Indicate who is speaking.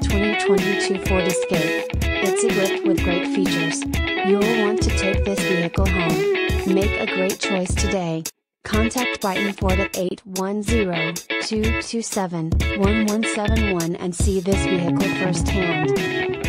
Speaker 1: 2022 Ford Escape. It's equipped with great features. You'll want to take this vehicle home. Make a great choice today. Contact Brighton Ford at 810-227-1171 and see this vehicle firsthand.